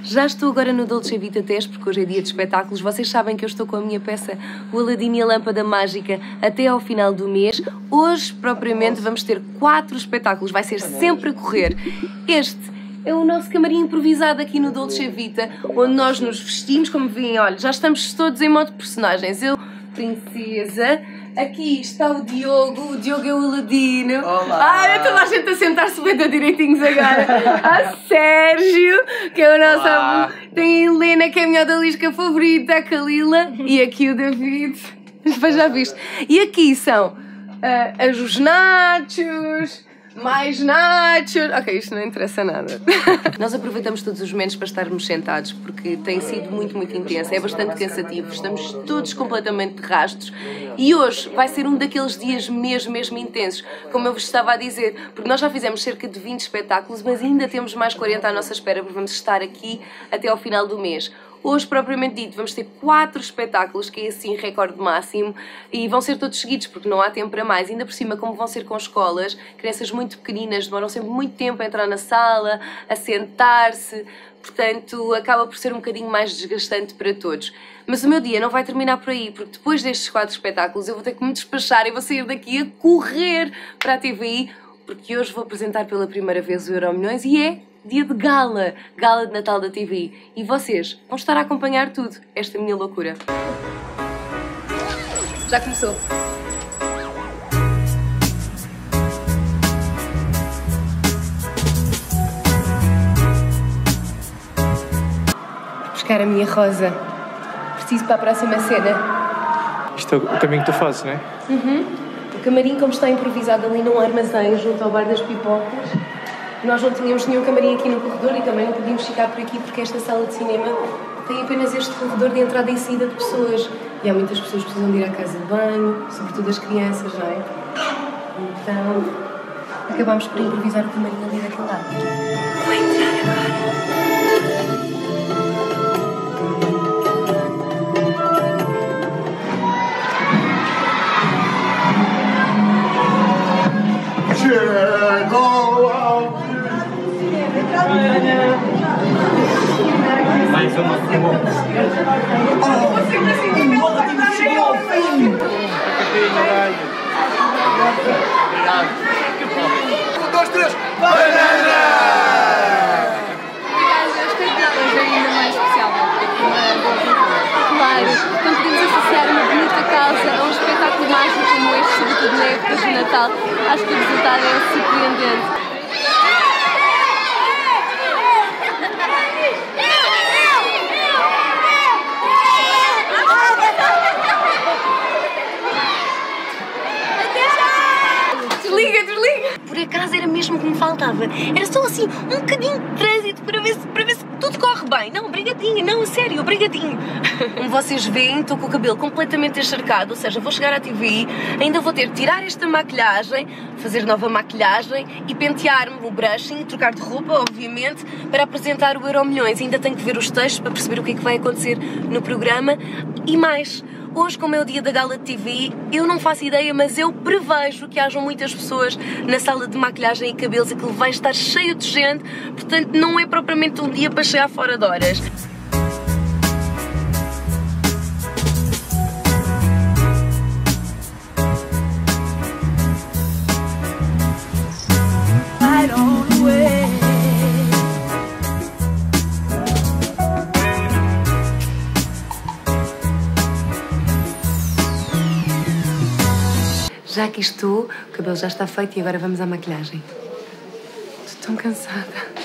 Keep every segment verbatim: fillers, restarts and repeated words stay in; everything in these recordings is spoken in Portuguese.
Já estou agora no Dolce Vita Teste, porque hoje é dia de espetáculos. Vocês sabem que eu estou com a minha peça O Aladino e a Lâmpada Mágica até ao final do mês. Hoje, propriamente, vamos ter quatro espetáculos. Vai ser sempre a correr. Este é o nosso camarim improvisado aqui no Dolce Vita, onde nós nos vestimos, como veem, olha, já estamos todos em modo personagens. Eu, princesa. Aqui está o Diogo, o Diogo é o Aladino. Olá! Ai, toda a gente a sentar-se bem direitinhos agora. A Sérgio, que é o nosso Olá. amor. Tem a Helena, que é a minha odalisca favorita, a Kalila. E aqui o David. Depois já viste. E aqui são uh, os nachos, mais nachos. Ok, isto não interessa nada. Nós aproveitamos todos os momentos para estarmos sentados, porque tem sido muito, muito intenso. É bastante cansativo. Estamos todos completamente de rastros. E hoje vai ser um daqueles dias mesmo, mesmo intensos, como eu vos estava a dizer, porque nós já fizemos cerca de vinte espetáculos, mas ainda temos mais quarenta à nossa espera, porque vamos estar aqui até ao final do mês. Hoje, propriamente dito, vamos ter quatro espetáculos, que é assim recorde máximo, e vão ser todos seguidos, porque não há tempo para mais. Ainda por cima, como vão ser com escolas, crianças muito pequeninas, demoram sempre muito tempo a entrar na sala, a sentar-se, portanto, acaba por ser um bocadinho mais desgastante para todos. Mas o meu dia não vai terminar por aí, porque depois destes quatro espetáculos eu vou ter que me despachar e vou sair daqui a correr para a T V I, porque hoje vou apresentar pela primeira vez o Euromilhões e é dia de gala, gala de Natal da T V I. E vocês vão estar a acompanhar tudo, esta minha loucura. Já começou. Vou buscar a minha rosa. Preciso para a próxima cena. Isto é o caminho que tu fazes, não é? Uhum. O camarim, como está improvisado ali num armazém junto ao bar das pipocas, nós não tínhamos nenhum camarim aqui no corredor e também não podíamos ficar por aqui porque esta sala de cinema tem apenas este corredor de entrada e saída de pessoas. E há muitas pessoas que precisam de ir à casa de banho, sobretudo as crianças, não é? Então, acabámos por improvisar o camarim ali daquele lado. Vou entrar agora. Chegou ao... Mais uma. O Aladino chegou ao fim! Obrigado. Um, dois, três. Banana! Esta entrada é ainda mais especial. Claro, quando podemos associar uma bonita casa a um espetáculo mágico como este, sobretudo na época de Natal, acho que o resultado é surpreendente. Desliga, desliga! Por acaso era mesmo que me faltava. Era só assim um bocadinho de trânsito para ver se, para ver se tudo corre bem. Não, brigadinho, não, a sério, brigadinho. Como vocês veem, estou com o cabelo completamente encharcado, ou seja, vou chegar à T V I, ainda vou ter de tirar esta maquilhagem, fazer nova maquilhagem e pentear-me o brushing, trocar de roupa, obviamente, para apresentar o Euromilhões. Ainda tenho que ver os textos para perceber o que é que vai acontecer no programa e mais. Hoje, como é o dia da gala de T V I, eu não faço ideia, mas eu prevejo que hajam muitas pessoas na sala de maquilhagem e cabelos, aquilo vai estar cheio de gente, portanto não é propriamente um dia para chegar fora de horas. Já aqui estou, o cabelo já está feito e agora vamos à maquilhagem. Estou tão cansada.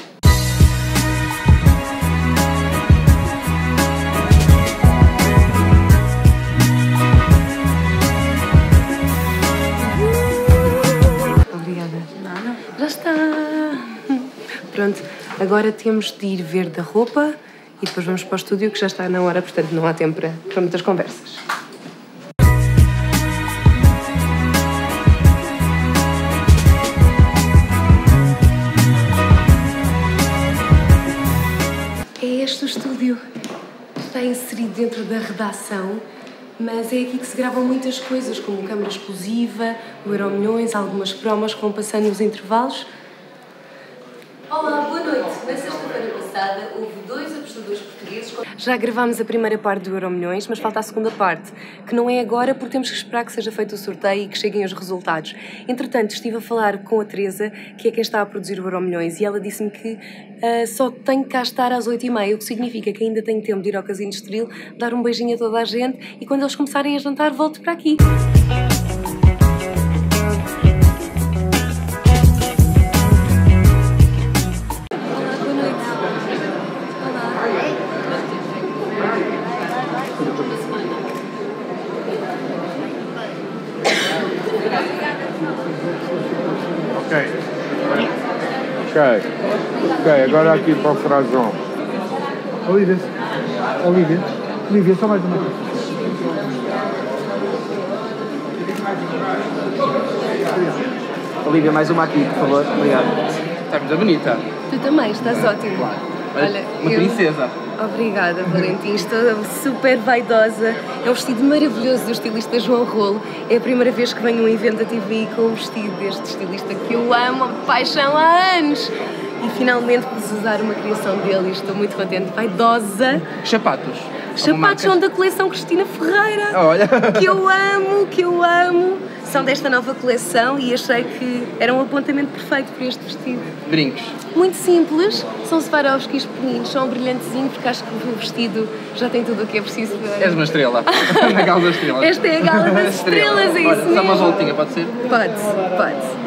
Obrigada. Nada. Já está. Pronto, agora temos de ir ver da roupa e depois vamos para o estúdio que já está na hora, portanto não há tempo para, para muitas conversas. Este estúdio está inserido dentro da redação, mas é aqui que se gravam muitas coisas, como câmara explosiva, o Euromilhões, algumas promos que vão passando nos intervalos. Olá, boa noite. Na sexta-feira passada passada houve dois apostadores portugueses. Já gravámos a primeira parte do Euromilhões, mas falta a segunda parte, que não é agora porque temos que esperar que seja feito o sorteio e que cheguem os resultados. Entretanto, estive a falar com a Teresa, que é quem está a produzir o Euromilhões, e ela disse-me que uh, só tenho que cá estar às oito e meia, o que significa que ainda tenho tempo de ir ao Casino Estoril, dar um beijinho a toda a gente e quando eles começarem a jantar volto para aqui. Ok. Ok. Ok, agora aqui para o Frazão. Olivia. Olivia. Olivia, só mais uma coisa. Olivia, mais uma aqui, por favor. Obrigado. Está muito bonita. Tu também, estás ótimo. Olha, uma eu... princesa. Obrigada, Valentim. Estou super vaidosa. É um vestido maravilhoso do estilista João Rolo. É a primeira vez que venho a um evento da T V I com um vestido deste estilista que eu amo, de paixão há anos. E finalmente pude usar uma criação dele e estou muito contente. Vaidosa. Sapatos. Sapatos são da coleção Cristina Ferreira. Olha. Que eu amo, que eu amo. São desta nova coleção e achei que era um apontamento perfeito para este vestido. Brincos. Muito simples, são Swarovskis pequeninos, são brilhantezinhos porque acho que o vestido já tem tudo o que é preciso. És uma estrela, na gala das estrelas. Esta é a gala das estrelas, é isso Olha, mesmo. Só uma voltinha, pode ser? Pode, pode.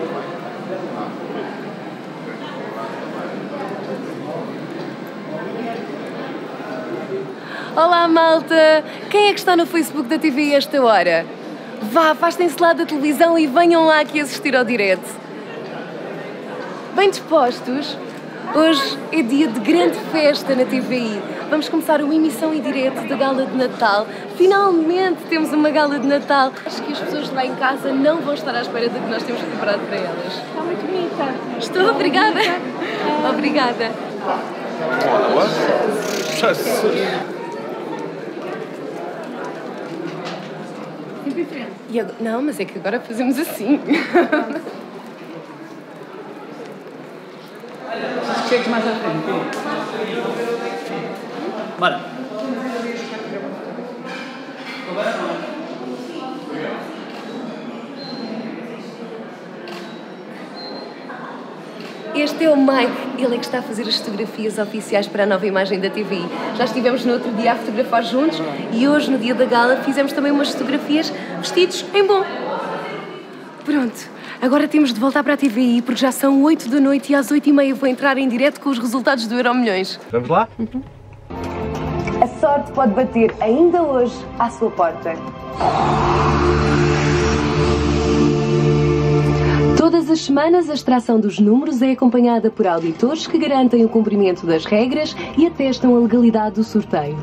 Olá malta, quem é que está no Facebook da T V I a esta hora? Vá, afastem-se lá da televisão e venham lá aqui assistir ao direto. Bem dispostos? Hoje é dia de grande festa na T V I. Vamos começar uma emissão em direto da Gala de Natal. Finalmente temos uma Gala de Natal. Acho que as pessoas lá em casa não vão estar à espera do que nós temos preparado para elas. Está muito bonita. Estou, obrigada. Obrigada. E agora, não, mas é que agora fazemos assim. Chegues mais à frente. Bora. Este é o Mike, ele é que está a fazer as fotografias oficiais para a nova imagem da T V I. Já estivemos no outro dia a fotografar juntos e hoje, no dia da gala, fizemos também umas fotografias vestidos em bom. Pronto, agora temos de voltar para a T V I porque já são oito da noite e às oito e meia vou entrar em direto com os resultados do Euromilhões. Vamos lá? Uhum. A sorte pode bater ainda hoje à sua porta. Todas as semanas, a extração dos números é acompanhada por auditores que garantem o cumprimento das regras e atestam a legalidade do sorteio.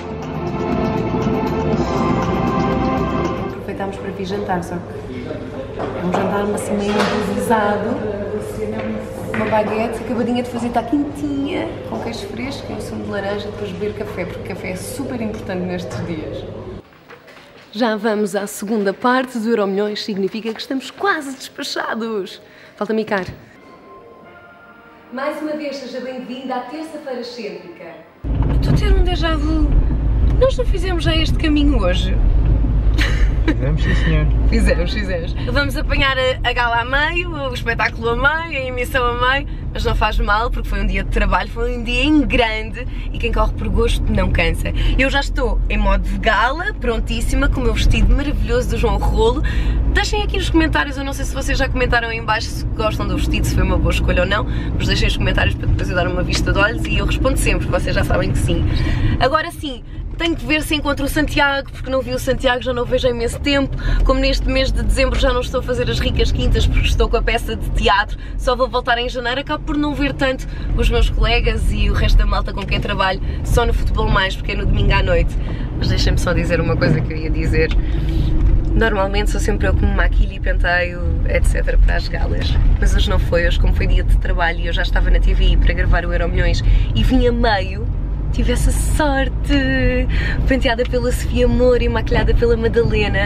Aproveitámos para vir jantar, só que é um jantar assim meio improvisado. Uma baguete acabadinha de fazer, está quentinha, com queijo fresco e um sumo de laranja, depois beber café, porque café é super importante nestes dias. Já vamos à segunda parte do Euromilhões, significa que estamos quase despachados. Falta micar. Mais uma vez, seja bem-vinda à terça-feira excêntrica. Estou a ter um déjà vu. Nós não fizemos já este caminho hoje? Fizemos, sim senhor. Fizemos, fizemos. Vamos apanhar a, a gala a meio, o espetáculo a meio, a emissão a meio, mas não faz mal porque foi um dia de trabalho, foi um dia em grande e quem corre por gosto não cansa. Eu já estou em modo de gala, prontíssima, com o meu vestido maravilhoso do João Rolo. Deixem aqui nos comentários, eu não sei se vocês já comentaram aí em baixo se gostam do vestido, se foi uma boa escolha ou não, mas deixem os comentários para depois eu dar uma vista de olhos e eu respondo sempre, vocês já sabem que sim. Agora sim, tenho que ver se encontro o Santiago, porque não vi o Santiago, já não o vejo há imenso tempo. Como neste mês de dezembro já não estou a fazer as ricas quintas porque estou com a peça de teatro, só vou voltar em janeiro, acabo por não ver tanto os meus colegas e o resto da malta com quem trabalho, só no Futebol Mais, porque é no domingo à noite. Mas deixem-me só dizer uma coisa que eu ia dizer. Normalmente sou sempre eu que me maquilho e penteio, etcétera para as galas. Mas hoje não foi, hoje como foi dia de trabalho e eu já estava na T V I para gravar o Euromilhões e vim a meio, tive essa sorte, penteada pela Sofia Moura e maquilhada pela Madalena.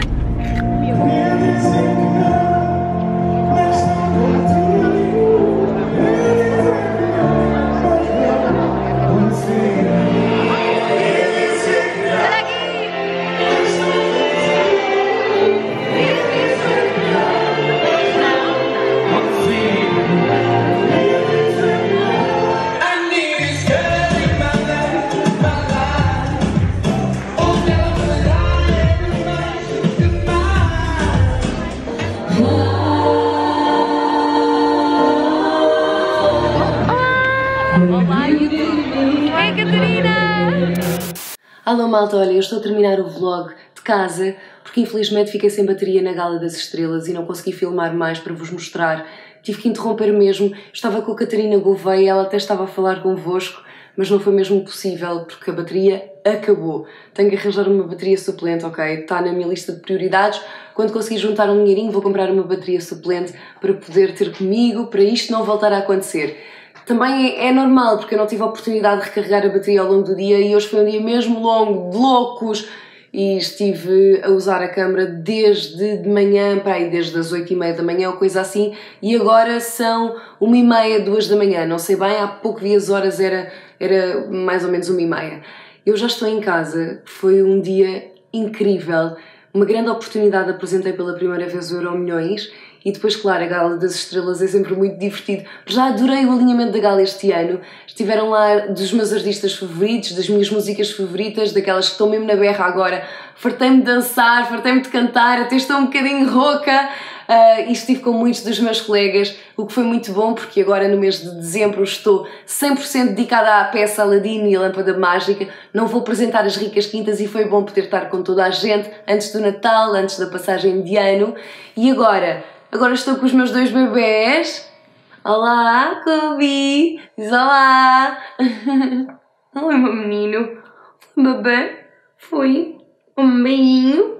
Alô malta, olha, eu estou a terminar o vlog de casa porque infelizmente fiquei sem bateria na Gala das Estrelas e não consegui filmar mais para vos mostrar. Tive que interromper mesmo, estava com a Catarina Gouveia, ela até estava a falar convosco, mas não foi mesmo possível porque a bateria acabou. Tenho que arranjar uma bateria suplente, ok? Está na minha lista de prioridades. Quando conseguir juntar um dinheirinho vou comprar uma bateria suplente para poder ter comigo, para isto não voltar a acontecer. Também é normal, porque eu não tive a oportunidade de recarregar a bateria ao longo do dia e hoje foi um dia mesmo longo, de loucos, e estive a usar a câmera desde de manhã, para aí desde as oito e meia da manhã ou coisa assim, e agora são uma e meia, duas da manhã, não sei bem, há pouco vi as horas, era, era mais ou menos uma e meia. Eu já estou em casa, foi um dia incrível, uma grande oportunidade, apresentei pela primeira vez o Euro Milhões. E depois, claro, a Gala das Estrelas é sempre muito divertido. Já adorei o alinhamento da Gala este ano. Estiveram lá dos meus artistas favoritos, das minhas músicas favoritas, daquelas que estão mesmo na berra agora. Fartei-me de dançar, fartei-me de cantar, até estou um bocadinho rouca. Uh, e estive com muitos dos meus colegas, o que foi muito bom, porque agora no mês de dezembro estou cem por cento dedicada à peça Aladino e a Lâmpada Mágica. Não vou apresentar as Ricas Quintas e foi bom poder estar com toda a gente antes do Natal, antes da passagem de ano. E agora... Agora estou com os meus dois bebés. Olá, Kobe! Diz olá! Oi, meu menino. Foi um bebê? Foi? Um beijinho?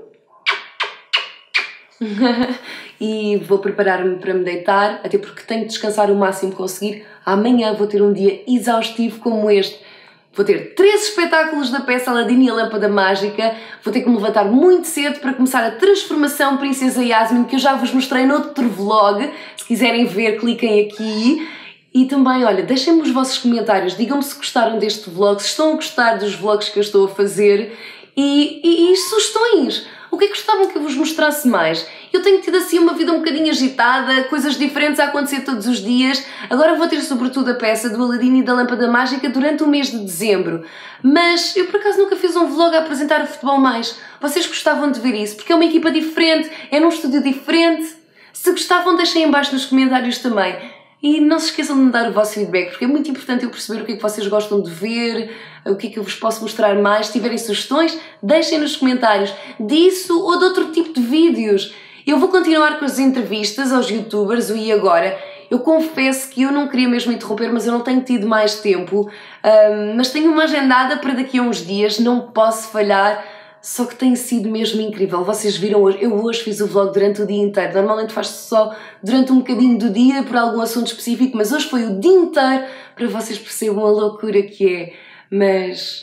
E vou preparar-me para me deitar, até porque tenho de descansar o máximo que conseguir. Amanhã vou ter um dia exaustivo como este. Vou ter três espetáculos da peça Aladino e a Lâmpada Mágica, vou ter que me levantar muito cedo para começar a transformação Princesa Yasmin, que eu já vos mostrei noutro vlog. Se quiserem ver, cliquem aqui. E também, olha, deixem-me os vossos comentários, digam-me se gostaram deste vlog, se estão a gostar dos vlogs que eu estou a fazer e, e, e sugestões. O que é que gostavam que eu vos mostrasse mais? Eu tenho tido assim uma vida um bocadinho agitada, coisas diferentes a acontecer todos os dias. Agora vou ter sobretudo a peça do Aladino e da Lâmpada Mágica durante o mês de dezembro. Mas eu por acaso nunca fiz um vlog a apresentar o Futebol Mais. Vocês gostavam de ver isso? Porque é uma equipa diferente, é num estúdio diferente. Se gostavam, deixem em baixo nos comentários também. E não se esqueçam de me dar o vosso feedback, porque é muito importante eu perceber o que é que vocês gostam de ver, o que é que eu vos posso mostrar mais. Se tiverem sugestões, deixem nos comentários disso ou de outro tipo de vídeos. Eu vou continuar com as entrevistas aos youtubers, o E Agora. Eu confesso que eu não queria mesmo interromper, mas eu não tenho tido mais tempo. Um, mas tenho uma agendada para daqui a uns dias, não posso falhar. Só que tem sido mesmo incrível. Vocês viram hoje, eu hoje fiz o vlog durante o dia inteiro. Normalmente faz-se só durante um bocadinho do dia por algum assunto específico, mas hoje foi o dia inteiro para vocês percebam a loucura que é. Mas,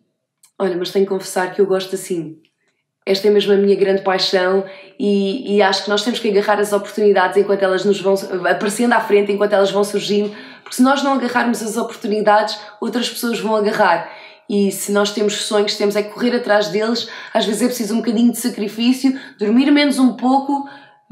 olha, mas tenho que confessar que eu gosto assim. Esta é mesmo a minha grande paixão e, e acho que nós temos que agarrar as oportunidades enquanto elas nos vão aparecendo à frente, enquanto elas vão surgindo, porque se nós não agarrarmos as oportunidades, outras pessoas vão agarrar. E se nós temos sonhos, temos é que correr atrás deles. Às vezes é preciso um bocadinho de sacrifício, dormir menos um pouco,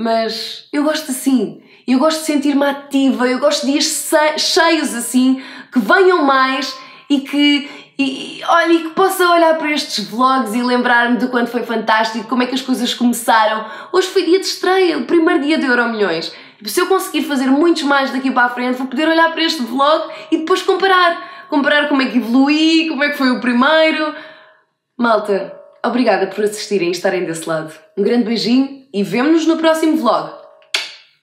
mas eu gosto assim. Eu gosto de sentir-me ativa, eu gosto de dias cheios assim, que venham mais e que, e, olha, e que possa olhar para estes vlogs e lembrar-me do quanto foi fantástico, como é que as coisas começaram. Hoje foi dia de estreia, o primeiro dia do Euro Milhões. Se eu conseguir fazer muitos mais daqui para a frente, vou poder olhar para este vlog e depois comparar. Comparar como é que evolui, como é que foi o primeiro. Malta, obrigada por assistirem e estarem desse lado. Um grande beijinho e vemo-nos no próximo vlog.